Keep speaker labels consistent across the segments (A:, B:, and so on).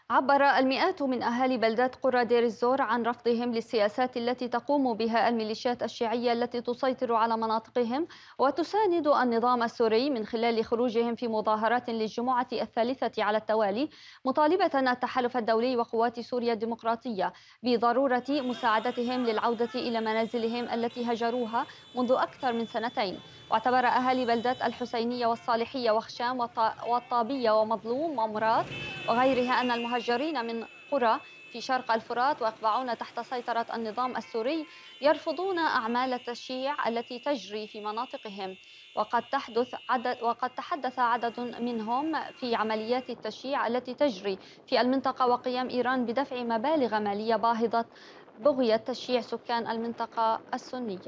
A: عبر المئات من أهالي بلدات قرى دير الزور عن رفضهم للسياسات التي تقوم بها الميليشيات الشيعية التي تسيطر على مناطقهم وتساند النظام السوري، من خلال خروجهم في مظاهرات للجمعة الثالثة على التوالي، مطالبة التحالف الدولي وقوات سوريا الديمقراطية بضرورة مساعدتهم للعودة إلى منازلهم التي هجروها منذ أكثر من سنتين. واعتبر أهالي بلدات الحسينية والصالحية وخشام والطابية ومظلوم ومراد وغيرها أن المهجرين من قرى في شرق الفرات ويقبعون تحت سيطرة النظام السوري يرفضون أعمال التشييع التي تجري في مناطقهم. وقد تحدث عدد منهم في عمليات التشييع التي تجري في المنطقة، وقيام إيران بدفع مبالغ مالية باهظة بغية تشييع سكان المنطقة السنية.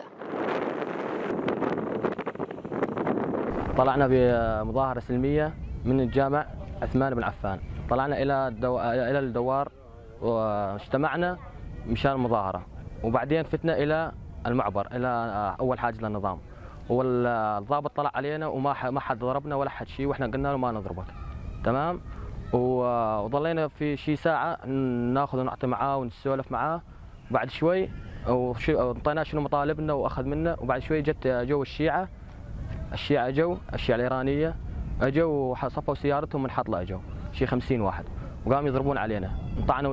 B: طلعنا بمظاهرة سلمية من الجامع عثمان بن عفان، طلعنا إلى الدوار واجتمعنا مشان المظاهرة، وبعدين فتنا إلى المعبر إلى أول حاجز للنظام، والضابط طلع علينا وما حد ضربنا ولا حد شيء، وإحنا قلنا له ما نضربك، تمام. وظلينا في شي ساعة ناخذ ونعطي معاه ونسولف معاه. بعد شوي وانطيناه شنو مطالبنا وأخذ منا، وبعد شوي جو الشيعة جو الشيعة الإيرانية اجوا وصفوا سيارتهم من حطلة، اجوا شي 50 واحد وقاموا يضربون علينا، طعنوا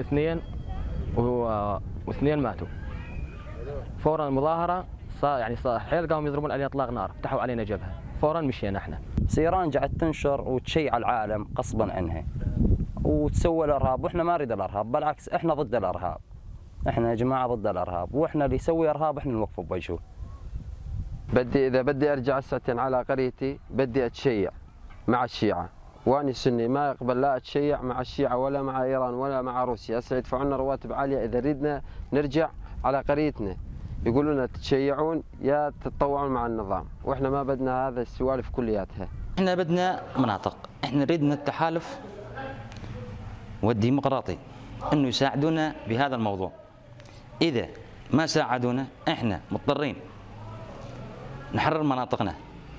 B: واثنين ماتوا. فورا المظاهرة صار حيل قاموا يضربون علينا اطلاق نار، فتحوا علينا جبهة، فورا مشينا احنا.
C: إيران قاعد تنشر وتشيع العالم غصبا عنها وتسوي الارهاب، واحنا ما نريد الارهاب، بالعكس احنا ضد الارهاب، احنا يا جماعة ضد الارهاب، واحنا اللي يسوي ارهاب احنا نوقفه بوجهه.
D: إذا بدي أرجع ساعتين على قريتي بدي أتشيع مع الشيعة، وأنا سني ما يقبل لا أتشيع مع الشيعة ولا مع إيران ولا مع روسيا. هسه يدفعوا لنا رواتب عالية إذا ردنا نرجع على قريتنا، يقولوا لنا تتشيعون يا تتطوعون مع النظام، وإحنا ما بدنا هذا السوالف كلياتها.
E: إحنا بدنا مناطق، إحنا نريدنا التحالف والديمقراطي إنه يساعدونا بهذا الموضوع. إذا ما ساعدونا إحنا مضطرين نحرر مناطقنا،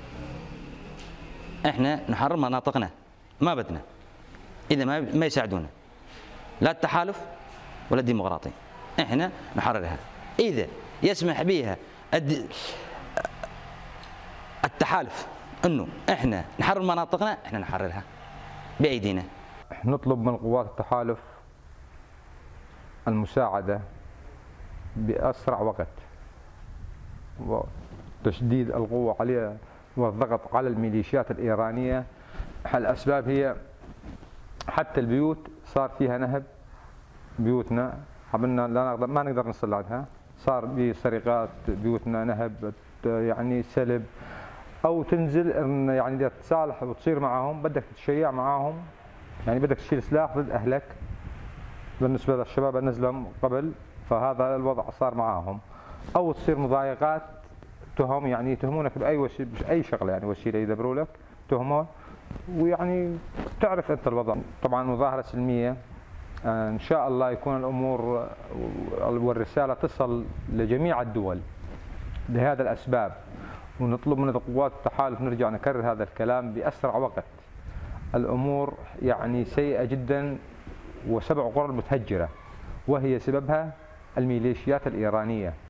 E: احنا نحرر مناطقنا، ما بدنا اذا ما يساعدونا لا التحالف ولا الديمقراطي، احنا نحررها. اذا يسمح بها التحالف انه احنا نحرر مناطقنا، احنا نحررها بايدينا.
F: نطلب من قوات التحالف المساعدة بأسرع وقت، وتشديد القوة عليها والضغط على الميليشيات الإيرانية. الأسباب هي حتى البيوت صار فيها نهب، بيوتنا عملنا ما نقدر نصل لها، صار بسرقات بيوتنا، نهب، يعني سلب، أو تنزل يعني تتصالح وتصير معهم، بدك تتشيع معهم، يعني بدك تشيل سلاح ضد أهلك. بالنسبة للشباب نزلهم قبل، فهذا الوضع صار معاهم، أو تصير مضايقات، تهم، يعني يتهمونك بأي شغله، يعني وسيله يدبروا لك تهمه، ويعني تعرف انت الوضع. طبعا مظاهره سلميه، ان شاء الله يكون الامور والرساله تصل لجميع الدول لهذا الاسباب، ونطلب من قوات التحالف نرجع نكرر هذا الكلام باسرع وقت. الامور يعني سيئه جدا، وسبع قرى متهجره، وهي سببها الميليشيات الايرانيه.